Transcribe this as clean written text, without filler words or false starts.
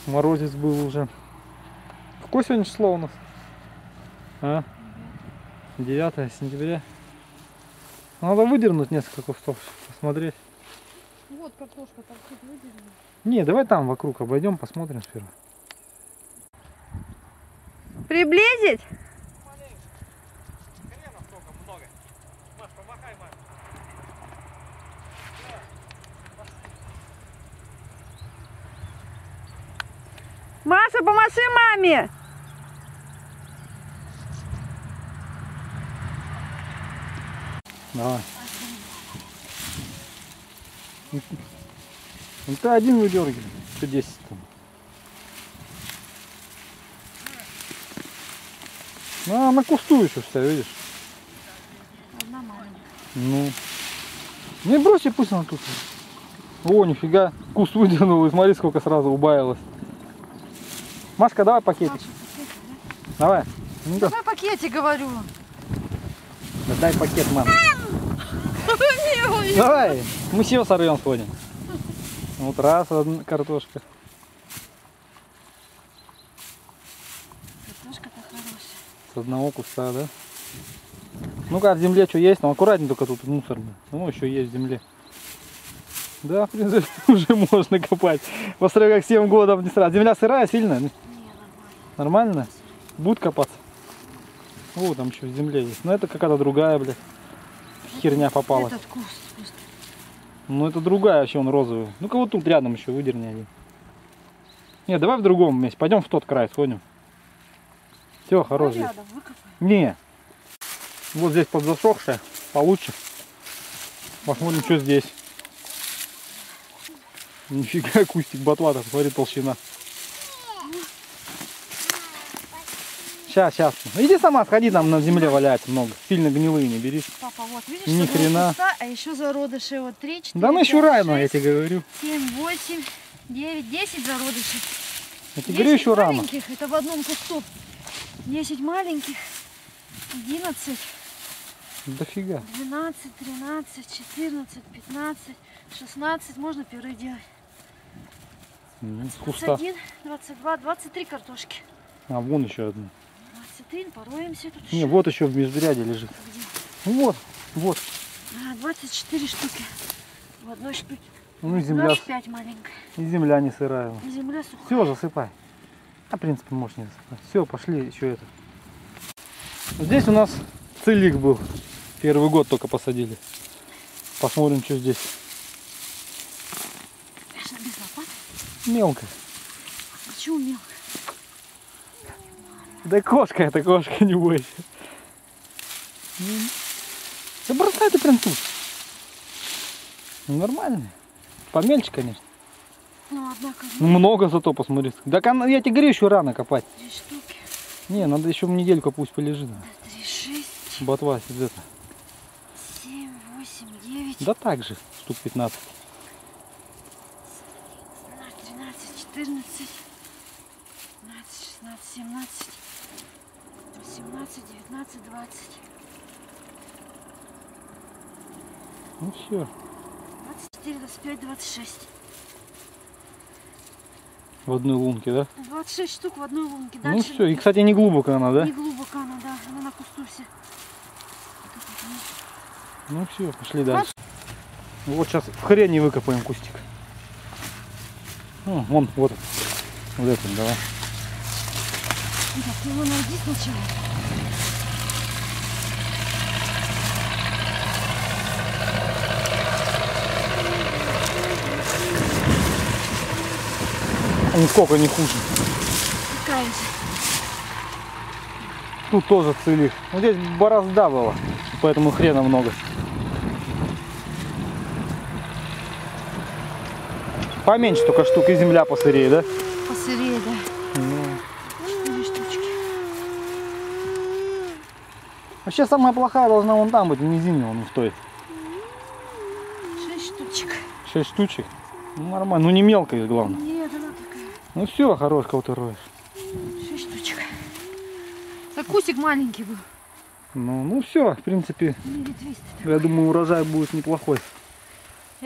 Морозец был уже. Какое сегодня число у нас? А? 9 сентября. Надо выдернуть несколько кустов, посмотреть. Вот картошка там чуть выдернем. Не, давай там вокруг обойдем, посмотрим сперва. Приблизить? Маша, помаши маме! Давай. Ну ты один выдергивай, что 10 там. Ну, на кусту еще вся, видишь? Одна маленькая. Ну. Не брось, пусть она тут. О, нифига. Куст выдернул, и смотри, сколько сразу убавилось. Машка, давай пакетик. Маша, пакетик, да? Давай. Ну, Давай пакетик, говорю. да, дай пакет, мам. Давай, мы все сорвем, сходим. Вот раз, одна картошка. Картошка-то хорошая. С одного куста, да? Ну-ка, в земле что есть, но аккуратнее только тут мусор. Ну, еще есть в земле. Да, в принципе, уже можно копать. Посмотри, как 7 годов не сразу. Земля сырая сильно? Не, Нормально? Нормально? Будет копаться? О, там еще в земле есть. Но это какая-то другая, блядь, херня попалась. Этот куст просто. Ну это другая вообще, он розовый. Ну-ка вот тут рядом еще выдерни один. Не, давай в другом месте. Пойдем в тот край сходим. Все, хорош. Рядом выкопаем. Не. Вот здесь подзасохшая. Получше. Посмотрим, что здесь. Нифига, кустик ботва, смотри, толщина. Сейчас. Иди сама, сходи, там на земле валяется много. Сильно гнилые не бери. Папа, вот видишь, Ни хрена. куста, а еще зародыши. Вот 3, 4, Да ну еще 5, рано, 6, я тебе говорю. 7, 8, 9, 10 зародышей. Я тебе говорю, еще рано. Маленьких, это в одном кусту. 10 маленьких, 11, Дофига. 12, 13, 14, 15, 16. Можно пюре делать. С куста. 21, 22, 23 картошки. А, вон еще одна. 23, пороемся тут. Не, еще. вот еще в межряде лежит. Где? Ну вот. А, 24 штуки в одной штуке. Ну и земля, 25 маленькая. и земля не сырая. И земля сухая. Все, засыпай. А, в принципе, можешь не засыпать. Все, пошли еще это. Здесь у нас целик был. Первый год только посадили. Посмотрим, что здесь. Конечно, без лопат. Мелко. Почему мелко? Да кошка, это кошка, не бойся. Да бросай ты прям тут. Ну, нормально. Помельче, конечно. Ну, однако, Много зато, посмотри. Да я тебе говорю, еще рано копать. 3 штуки. Не, надо еще недельку пусть полежит. 3, 6, Ботва сидит. 7, 8, 9, Да так же, штук 15. 13, 14, 15, 16, 17, 18, 19, 20. Ну все. 24, 25, 26. В одной лунке, да? 26 штук в одной лунке. Ну Дальше все. И, кстати, не глубоко она, да? не глубоко она, да. Она на кусту все. Ну все, пошли дальше. Вот сейчас в хрени выкопаем кустик. Ну, вон, вот. Вот этот, давай. Так, его найди сначала. Нисколько не хуже. Какая же? Тут тоже целик. Вот здесь борозда была, поэтому хрена много. Поменьше только штук, и земля посырее, да? Посырее, да. Ну. 4 штучки. Вообще самая плохая должна вон там быть, в низине, вон в той. 6 штучек. 6 штучек. Ну, нормально, ну не мелкая, главное. Нет, она такая. Ну все, хорош, кого ты роешь. 6 штучек. Так кустик маленький был. Ну все, в принципе, Не ветвистый. я думаю, урожай будет неплохой.